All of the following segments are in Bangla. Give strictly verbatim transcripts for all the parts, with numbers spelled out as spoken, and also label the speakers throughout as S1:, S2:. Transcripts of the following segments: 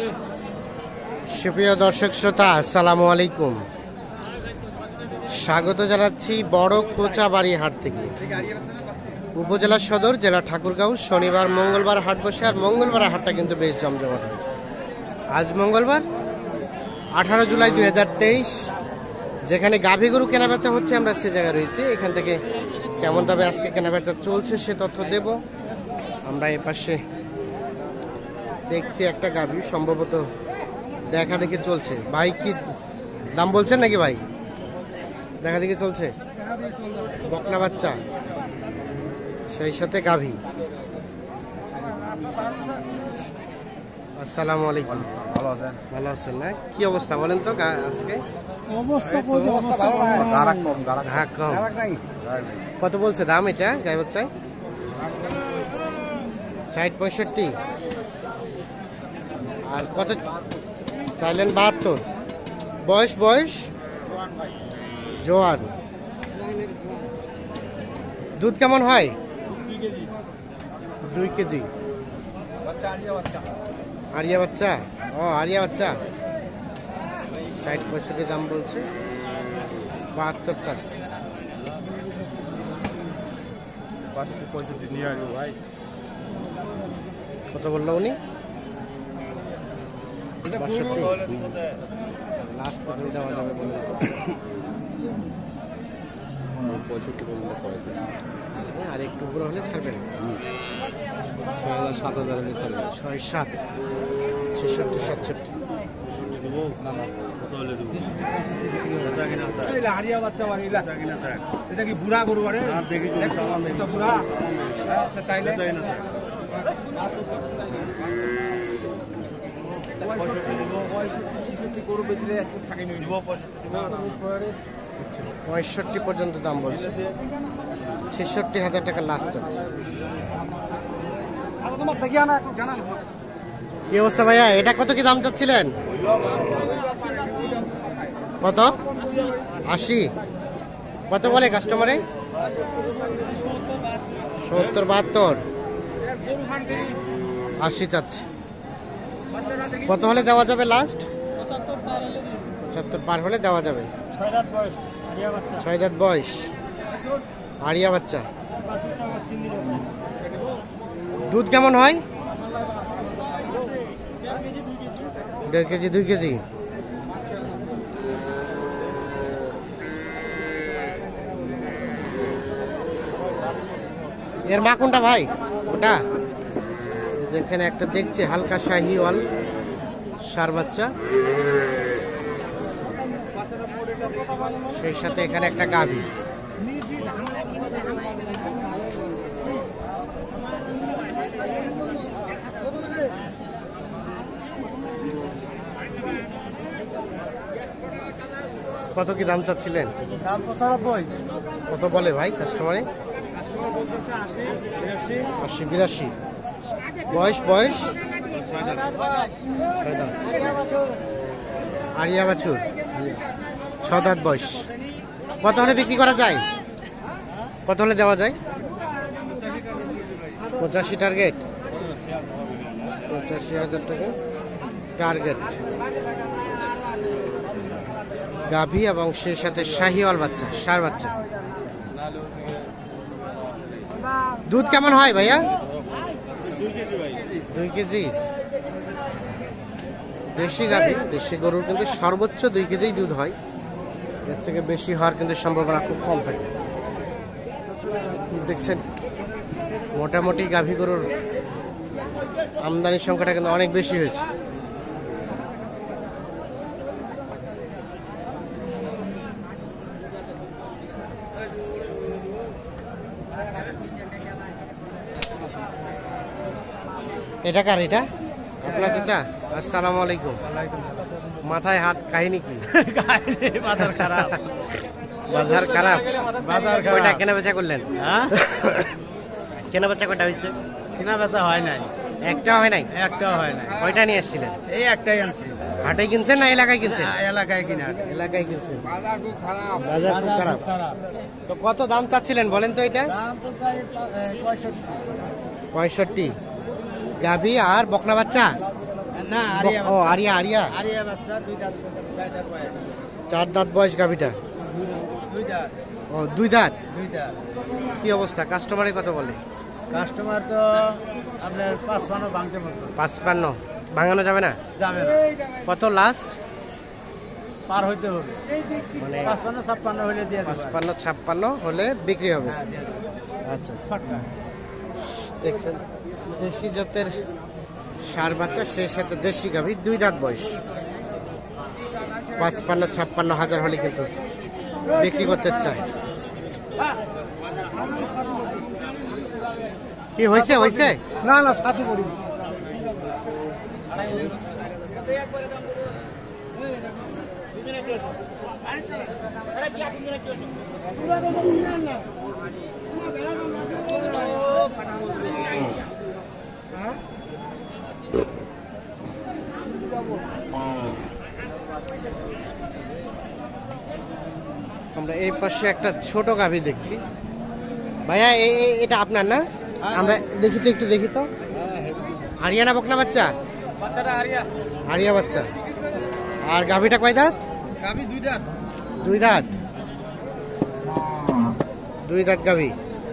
S1: সুপ্রিয় দর্শক শ্রোতা, আসসালামু আলাইকুম। স্বাগত জানাচ্ছি বড় খোঁচাবাড়ি হাট থেকে। উপজেলা সদর, জেলা ঠাকুরগাঁও। শনিবার মঙ্গলবার হাট বসে, আর মঙ্গলবার হাটটা কিন্তু বেশ জমজমাট হয়। আজ মঙ্গলবার আঠারো জুলাই দুই হাজার তেইশ। যেখানে গাভী গরু কেনাবেচা হচ্ছে, আমরা সে জায়গায় রয়েছি। এখান থেকে কেমন দামে আজকে কেনাবেচা চলছে সে তথ্য দেব। আমরা এ পাশে দেখছি একটা গাভী সম্ভবত দেখা দেখি চলছে। ভাই কি দাম বলছেন নাকি? ভাই দেখা দেখি চলছে, বকনা বাচ্চা সেই সাথে গাভী। আসসালামু আলাইকুম।
S2: ভালো আছেন?
S1: ভালো আছেন না? কি অবস্থা বলেন তো আজকে? কত বলছে দাম এটা গাই বাচ্চায়? ষাট পঁয়ষট্টি। আর কত চাইলেন? বাহাত্তর। বয়স বয়স জোয়ান। দুধ কেমন হয়? দুই কেজি। আরিয়া বাচ্চা। ও আরিয়া বাচ্চা। ষাট পঁয়ষট্টি দাম বলছে, বাহাত্তর চাচ্ছে।
S2: বাষট্টি পঁয়ষট্টি নিয়ে আসবো ভাই।
S1: কত বললো উনি? বাষট্টি। লাস্ট কত দেওয়া যাবে বলে?
S2: পঁয়ষট্টি পর্যন্ত পড়েছে।
S1: আর একটু উপরে হলে ছাড়বেন।
S2: ছয় হাজার সাত হাজার হলে ছাড়বে।
S1: ছয় সাত ছেষট্টি সাতষট্টি।
S2: এটা কি বুড়া গরু? বুড়া তাইলে
S1: পঁয়ষট্টি পর্যন্ত দাম বলছে, ছেষট্টি হাজার টাকা লাস্ট চাচ্ছে। কি অবস্থা ভাইয়া? এটা কত কি দাম চাচ্ছিলেন? কত? আশি। কত বলে কাস্টমারে? সত্তর বাহাত্তর। আশি চাচ্ছে। কত হলে দেওয়া যাবে লাস্ট? পঁচাত্তর পার হলে দেওয়া যাবে। ছয় দাঁত বয়স, আরিয়া বাচ্চা। দুধ কেমন হয়? দেড় কেজি দুই কেজি। এর মা কোনটা ভাই? ওটা যেখানে একটা দেখছি হালকা শাহিওয়াল সার বাচ্চা, সেই সাথে এখানে একটা গাভী। কত কি দাম চাচ্ছিলেন? কত বলে ভাই কাস্টমারে? আশি বিরাশি। বয়স বয়স আরিয়া বাছুর, ছ দাঁত বয়স। কত হলে বিক্রি করা যায়? কত হলে দেওয়া যায়? পঁচাশি টার্গেট। পঁচাশি হাজার টাকা টার্গেট। গাভী এবং সেই সাথে শাহিওয়াল বাচ্চা, ষাঁড় বাচ্চা। দুধ কেমন হয় ভাইয়া? দুই কেজি। দেশি গাভী, দেশি গরুর কিন্তু সর্বোচ্চ দুই কেজি দুধ হয়। এর থেকে বেশি হওয়ার কিন্তু সম্ভাবনা খুব কম থাকে। দেখছেন মোটামুটি গাভী গরুর আমদানির সংখ্যাটা কিন্তু অনেক বেশি হয়েছে। এটা কার? এটা আপনার চাচা? আসসালামু আলাইকুম। মাথায় হাত, কাহিনী কি?
S2: বাজার খারাপ।
S1: বাজার খারাপ।
S2: বাজার
S1: কয়টা কেনা বেচা করলেন?
S2: হ্যাঁ,
S1: কেনা বেচা কয়টা হয়েছে?
S2: কেনা বেচা হয় নাই।
S1: একটাও হয় নাই?
S2: একটাও হয় নাই।
S1: কয়টা নিয়ে এসেছিলেন?
S2: এই একটাই আনছি।
S1: হাটে কিনছেন না এলাকায় কিনছেন?
S2: এলাকায় কিনা।
S1: এলাকায় কিনছেন।
S2: বাজার খুব খারাপ।
S1: বাজার খুব খারাপ। তো কত দাম চাচ্ছিলেন বলেন তো? এটা পঁয়ষট্টি। গাভী আর বকনা বাচ্চা
S2: না
S1: ও আরিয়া আরিয়া
S2: আরিয়া বাচ্চা দুই দাঁত চার বয়স
S1: চার দাঁত বয়স গাভিটা।
S2: দুই দাঁত
S1: ও দুই দাঁত।
S2: দুই দাঁত।
S1: কি অবস্থা, কাস্টমারে কত বলে?
S2: কাস্টমার তো আপনার পাঁচ পান্ন ভাঙতে মতো।
S1: পাঁচপান্ন ভাঙানো যাবে না?
S2: যাবে না।
S1: কত লাস্ট?
S2: পার হইতে হবে,
S1: মানে
S2: পাঁচপান্ন ছাপ্পান্ন হলে দিয়ে দেবো।
S1: পাঁচপান্ন ছাপ্পান্ন হলে বিক্রি হবে।
S2: হ্যাঁ, দিয়ে দেবো।
S1: আচ্ছা,
S2: ছটকা।
S1: দেখছেন দেশি জাতের ষাঁড় বাচ্চা, সেই সাথে দেশি গাভী, দুই দাঁত বয়স। পাঁচপান্ন ছাপ্পান্ন হাজার হলে কিন্তু বিক্রি করতে চায়। কি হয়েছে হয়েছে?
S2: না না সাথে করি।
S1: আমরা এই পাশে একটা ছোট গাভী দেখছি। ভাইয়া এ- এ- এটা আপনার না? আমরা দেখি তো, একটু দেখি তো। আরিয়ানা বকনা বাচ্চা?
S2: বাচ্চাটা আরিয়া।
S1: আরিয়া বাচ্চা। আর গাভীটা কয় দাঁত?
S2: গাভী দুই দাঁত।
S1: দুই দাঁত। দুই দাঁত গাভী।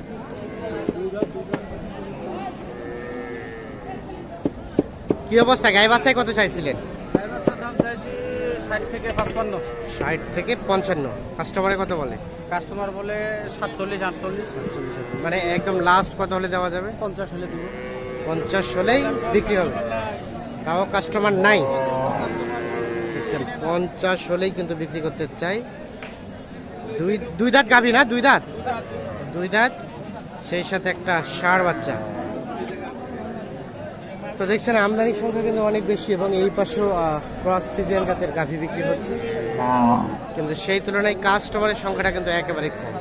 S1: কি অবস্থা, গায়ে বাচ্চায় কত চাইছিলেন?
S2: বাচ্চার দাম চাইছি ষাট থেকে পাঁচপান্ন।
S1: ষাট থেকে পঞ্চান্ন। কাস্টমারে কত বলে?
S2: কাস্টমার বলে সাতচল্লিশ আটচল্লিশ।
S1: মানে একদম লাস্ট কত হলে দেওয়া যাবে?
S2: পঞ্চাশ হলে দিব।
S1: পঞ্চাশ হলেই বিক্রি হবে। তাও কাস্টমার নাই। দেখছেন, পঞ্চাশ হলেই কিন্তু বিক্রি করতে চাই। দুই দুই দাঁত গাভী না? দুই দাঁত। দুই দাঁত, সেই সাথে একটা ষাঁড় বাচ্চা। তো দেখছেন আমদানির সংখ্যা কিন্তু অনেক বেশি, এবং এই পাশেও ক্রস ফ্রিজিয়ান জাতের গাভী বিক্রি হচ্ছে, কিন্তু সেই তুলনায় কাস্টমারের সংখ্যাটা কিন্তু একেবারে কম।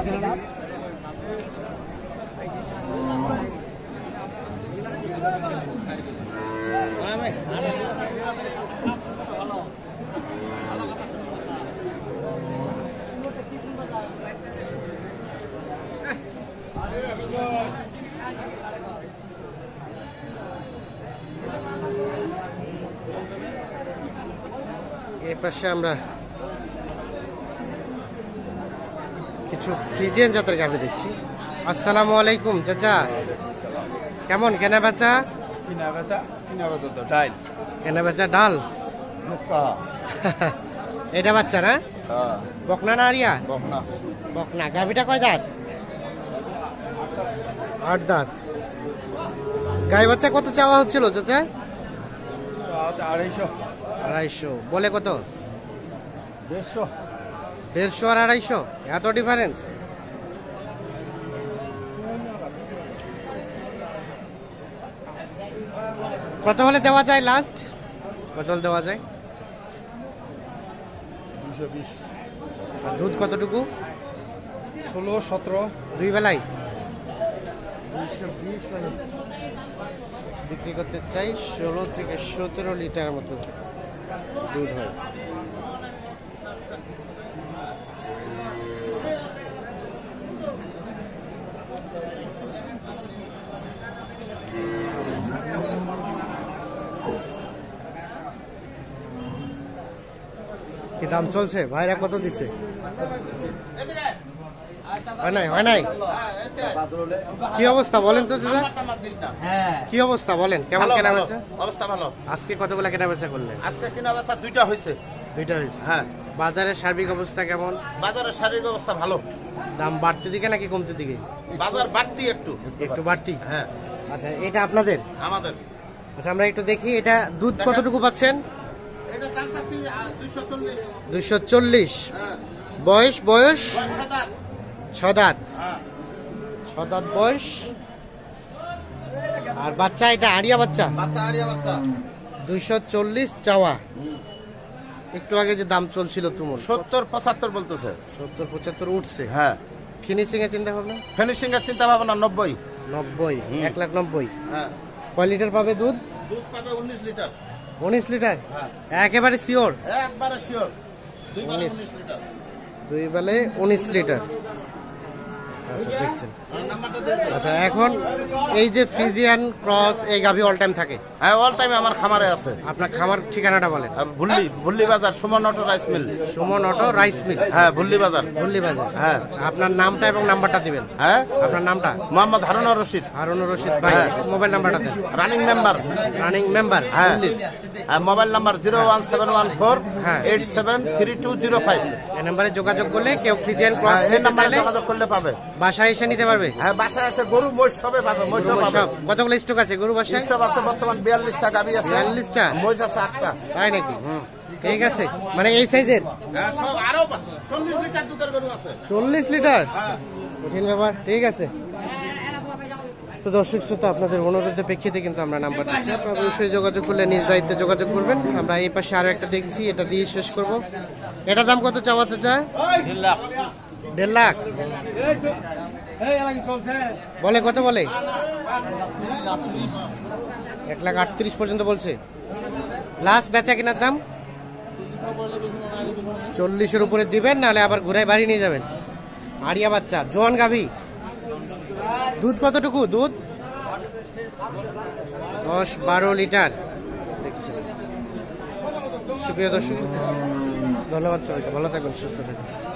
S1: এই পাশে আমরা কিছু ফ্রিজিয়ান জাতের গাভী দেখছি। আসসালামু আলাইকুম চাচা, কেমন কেনা বেচা?
S2: কিনা বেচা কিনা বেচা তো ডাইল
S1: কেনা বেচা ডাল।
S2: মুক্কা।
S1: এটা বাচ্চা না?
S2: হ্যাঁ
S1: বকনা না আরিয়া?
S2: বকনা।
S1: বকনা। গাভীটা কয় দাঁত? আট দাঁত। গাই বাচ্চা কত চাওয়া হচ্ছিল চাচা?
S2: আড়াইশো।
S1: আড়াইশো বলে কত?
S2: দেড়শো।
S1: দেড়শো আর আড়াইশো, এত ডিফারেন্স? কত হলে দেওয়া যায় লাস্ট? কত হলে দেওয়া যায়?
S2: দুশো বিশ।
S1: আর দুধ কতটুকু?
S2: ষোলো সতেরো।
S1: দুই বেলায়
S2: দুইশো বিশ মানে
S1: বিক্রি করতে চাই। ষোলো থেকে সতেরো লিটার মতো দুধ হয়। কি দাম চলছে ভাইরা, কত দিছে? হয় নাই হয় নাই কি অবস্থা বলেন তো দাদা?
S2: হ্যাঁ
S1: কি অবস্থা বলেন, কেমন কেনা বেচা?
S2: অবস্থা ভালো।
S1: আজকে কতগুলা কেনা বেচা করলেন?
S2: আজকে কিনা বেচা দুইটা হয়েছে।
S1: দুইটা হয়েছে।
S2: হ্যাঁ
S1: বাজারের সার্বিক অবস্থা কেমন?
S2: বাজারের শারীরিক অবস্থা ভালো।
S1: দাম বাড়তে দিকে নাকি কমতে দিকে?
S2: বাজার বাড়তি একটু।
S1: একটু বাড়তি।
S2: হ্যাঁ
S1: আচ্ছা, এটা আপনাদের?
S2: আমাদের।
S1: আচ্ছা, আমরা একটু দেখি এটা দুধ কতটুকু পাচ্ছেন?
S2: এটা দাম চাচ্ছি দুইশো চল্লিশ।
S1: দুইশো চল্লিশ।
S2: হ্যাঁ
S1: বয়স বয়স
S2: ছয় দাঁত।
S1: ছ দাঁত।
S2: হ্যাঁ
S1: ছ দাঁত বয়স। আর বাচ্চা এটা আরিয়া বাচ্চা।
S2: বাচ্চা আরিয়া বাচ্চা।
S1: দুইশো চল্লিশ চাওয়া। একটু আগে যে দাম চলছিল তুমুল,
S2: সত্তর পঁচাত্তর বলতেছে।
S1: সত্তর পঁচাত্তর উঠছে।
S2: হ্যাঁ
S1: ফিনিশিং এর চিন্তা ভাবনা?
S2: ফিনিশিং এর চিন্তা ভাবনা নব্বই।
S1: নব্বই। এক লাখ নব্বই।
S2: হ্যাঁ
S1: কয় লিটার পাবে দুধ?
S2: দুধ পাবে উনিশ লিটার।
S1: উনিশ লিটার
S2: হ্যাঁ
S1: একেবারে শিওর?
S2: একবারে শিওর। দুই বেলা
S1: উনিশ।
S2: উনিশ লিটার।
S1: দুই বেলে উনিশ লিটার। আচ্ছা, দেখছেন আচ্ছা, এখন এই যে ফ্রিজিয়ান ক্রস এই গাভী অল টাইম থাকে?
S3: হ্যাঁ, অল টাইম আমার খামারে আছে।
S1: আপনার খামার ঠিকানাটা বলেন।
S3: Bhulli Bhulli Bazar, Suman auto rice mill.
S1: Suman auto rice mill,
S3: হ্যাঁ, ভুল্লি বাজার।
S1: ভুল্লি বাজার,
S3: হ্যাঁ।
S1: আপনার নামটা এবং নাম্বারটা দিবেন।
S3: হ্যাঁ,
S1: আপনার নামটা?
S3: মোহাম্মদ হারুনুর রশিদ।
S1: হারুনুর রশিদ ভাই, মোবাইল নাম্বারটা দেন।
S3: Running member.
S1: রানিং মেম্বার,
S3: হ্যাঁ। Mobile number zero one seven one four
S1: হ্যাঁ
S3: eight seven three two zero five.
S1: এই নাম্বারে যোগাযোগ করলে কেউ ফ্রিজিয়ান ক্রস
S3: এই
S1: নিতে
S3: নাম্বারে
S1: চাইলে
S3: যোগাযোগ করলে পাবে।
S1: বাসায় এসে নিতে পারবে?
S3: হ্যাঁ, বাসায় এসে গরু মহিষ সবে পাবে। মহিষ পাবে।
S1: সব কতগুলো স্টক আছে গরু বাসায়?
S3: স্টক আছে বর্তমান বিয়াল্লিশটা গাভী আছে।
S1: বিয়াল্লিশটা?
S3: মহিষ আছে আটটা।
S1: তাই নাকি? হুম, ঠিক আছে। মানে এই সাইজের
S3: হ্যাঁ, সব আরো চল্লিশ লিটার দুধের গরু আছে।
S1: চল্লিশ লিটার?
S3: হ্যাঁ।
S1: কঠিন ব্যাপার। ঠিক আছে। তো দর্শক শ্রোতা, আপনাদের অনুরোধের প্রেক্ষিতে কিন্তু আমরা নাম্বার দিচ্ছি, আপনারা অবশ্যই যোগাযোগ করলে নিজ দায়িত্বে যোগাযোগ করবেন। আমরা এই পাশে আরো একটা দেখছি, এটা দিয়ে শেষ করব। এটার দাম কত চাওয়া চাচা? দেড় লাখ বলে। কত বলে? এক লাখ আটত্রিশ পর্যন্ত বলছে। লাস্ট বেচা কিনার দাম চল্লিশের উপরে দিবেন, নাহলে আবার ঘুরায় বাড়ি নিয়ে যাবেন। আড়িয়া বাচ্চা, জোয়ান গাভী। দুধ কতটুকু? দুধ দশ বারো লিটার দেখছি। সুপ্রিয় দর্শক, ধন্যবাদ সবাইকে, ভালো থাকবেন, সুস্থ থাকবেন।